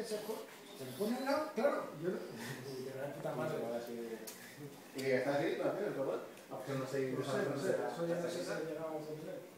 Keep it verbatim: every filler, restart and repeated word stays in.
se, se le pone al lado, claro, yo lo... de la puta madre. ¿Y que está así? ¿No hace el robot? No sé, no sé, eso ya no sé si ha llegado a